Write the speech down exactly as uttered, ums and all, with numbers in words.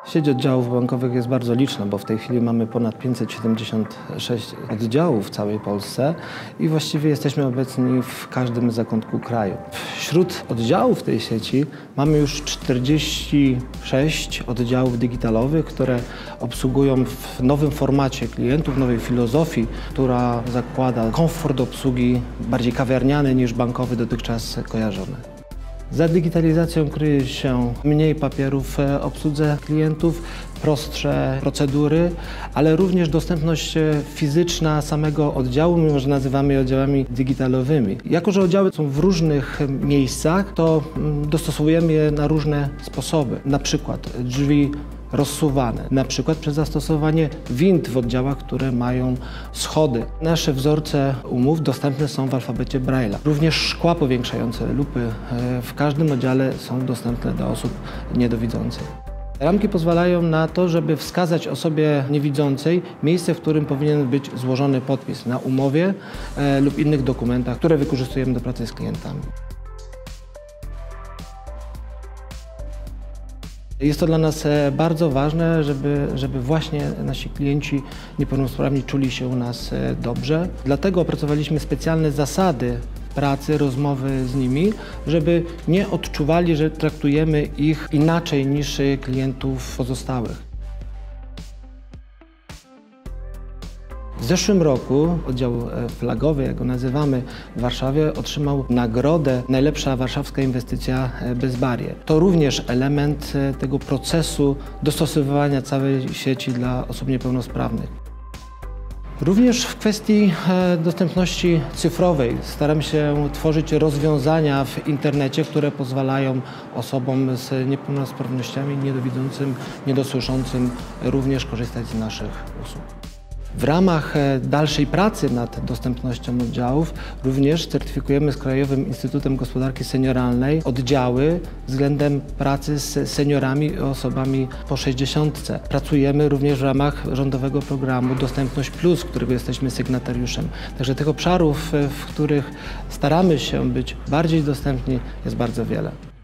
Sieć oddziałów bankowych jest bardzo liczna, bo w tej chwili mamy ponad pięćset siedemdziesiąt sześć oddziałów w całej Polsce i właściwie jesteśmy obecni w każdym zakątku kraju. Wśród oddziałów tej sieci mamy już czterdzieści sześć oddziałów digitalowych, które obsługują w nowym formacie klientów, nowej filozofii, która zakłada komfort obsługi bardziej kawiarniany niż bankowy dotychczas kojarzony. Za digitalizacją kryje się mniej papierów w obsłudze klientów, prostsze procedury, ale również dostępność fizyczna samego oddziału, mimo że nazywamy je oddziałami digitalowymi. Jako że oddziały są w różnych miejscach, to dostosowujemy je na różne sposoby. Na przykład drzwi rozsuwane, na przykład przez zastosowanie wind w oddziałach, które mają schody. Nasze wzorce umów dostępne są w alfabecie Braille'a. Również szkła powiększające lupy w każdym oddziale są dostępne dla osób niedowidzących. Ramki pozwalają na to, żeby wskazać osobie niewidzącej miejsce, w którym powinien być złożony podpis na umowie lub innych dokumentach, które wykorzystujemy do pracy z klientami. Jest to dla nas bardzo ważne, żeby, żeby właśnie nasi klienci niepełnosprawni czuli się u nas dobrze. Dlatego opracowaliśmy specjalne zasady pracy, rozmowy z nimi, żeby nie odczuwali, że traktujemy ich inaczej niż klientów pozostałych. W zeszłym roku oddział flagowy, jak go nazywamy, w Warszawie otrzymał nagrodę Najlepsza warszawska inwestycja bez barier. To również element tego procesu dostosowywania całej sieci dla osób niepełnosprawnych. Również w kwestii dostępności cyfrowej staramy się tworzyć rozwiązania w internecie, które pozwalają osobom z niepełnosprawnościami, niedowidzącym, niedosłyszącym również korzystać z naszych usług. W ramach dalszej pracy nad dostępnością oddziałów również certyfikujemy z Krajowym Instytutem Gospodarki Senioralnej oddziały względem pracy z seniorami i osobami po sześćdziesiątce. Pracujemy również w ramach rządowego programu Dostępność Plus, którego jesteśmy sygnatariuszem. Także tych obszarów, w których staramy się być bardziej dostępni, jest bardzo wiele.